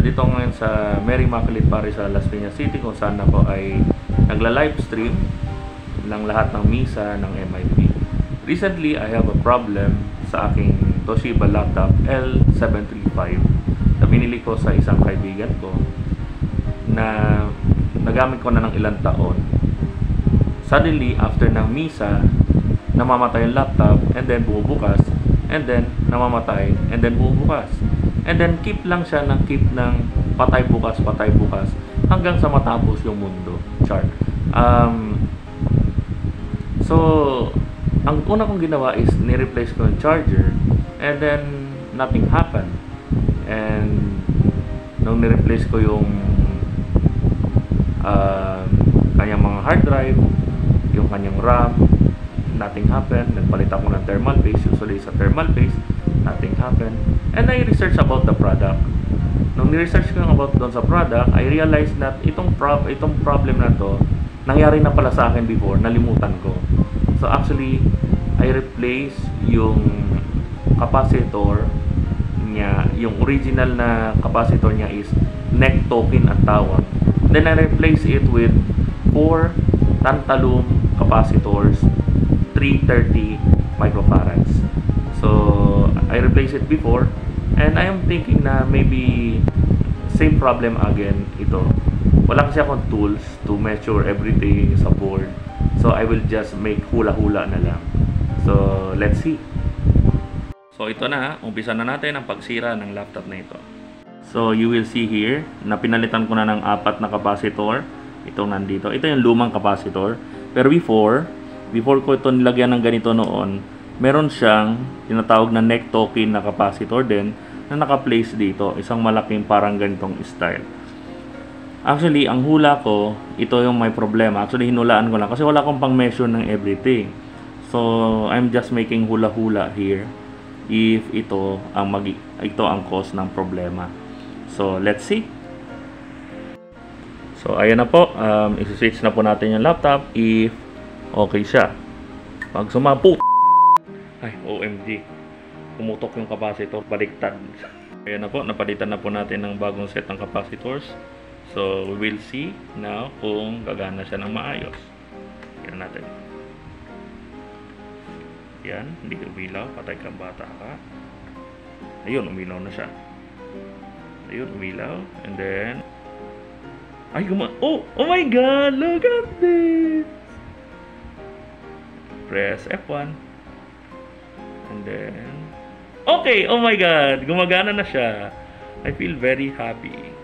Nandito ngayon sa Mary Immaculate Parish sa Las Piñas City, kung saan ako ay nagla-livestream ng lahat ng misa ng MIP. Recently, I have a problem sa aking Toshiba laptop L735 na binili ko sa isang kaibigan ko na nagamit ko na ng ilang taon. Suddenly, after ng misa, namamatay yung laptop, and then bumubukas, and then namamatay, and then bumubukas. And then keep lang siya ng keep ng patay bukas, hanggang sa matapos yung mundo. Char. So, ang una kong ginawa is ni-replace ko yung charger, and then nothing happened. And nung ni-replace ko yung kanyang mga hard drive, yung kanyang RAM, nothing happened. Nagpalit ako ng thermal paste, usually sa thermal paste, nothing happened. And I researched about the product. Nung ni-research ko about doon sa product, I realized that itong problem na to, nangyari na pala sa akin before, nalimutan ko. So actually, I replaced yung capacitor niya, yung original na capacitor niya is neck token ang tawag. Then I replaced it with 4 tantalum capacitors, 330 microfarads. So I replaced it before, and I am thinking na maybe same problem again ito. Wala kasi akong tools to measure everything sa board, so I will just make hula-hula na lang. So let's see. So ito na, umpisa na natin ang pagsira ng laptop na ito. So you will see here na pinalitan ko na ng 4 na capacitor. Itong nandito, ito yung lumang capacitor. Pero before ko ito nilagyan ng ganito noon, meron siyang tinatawag na neck token na capacitor din na naka-place dito, isang malaking parang ganitong style. Actually, ang hula ko, ito yung may problema. Actually, hinulaan ko lang kasi wala akong pang-measure ng everything. So, I'm just making hula-hula here if ito ang cause ng problema. So, let's see. So, ayan na po. I-switch na po natin yung laptop if okay siya. Pag sumapo, ay, OMG. Pumutok yung capacitor. Baliktad. Ayan na po. Napalitan na po natin ng bagong set ng capacitors. So, we will see now kung gagana siya ng maayos. Ayan natin. Yan. Hindi umilaw. Patay kang bata ka. Ayun, umilaw na siya. Ayun, umilaw. And then, ay, oh my God! Look at this! Press F1. And then, okay! Oh my God! Gumagana na siya. I feel very happy.